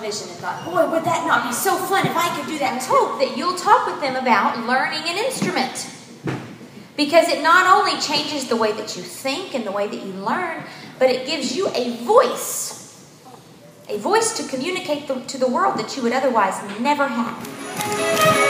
television and thought, boy, would that not be so fun if I could do that I too? hope that you'll talk with them about learning an instrument. Because it not only changes the way that you think and the way that you learn, but it gives you a voice to communicate to the world that you would otherwise never have.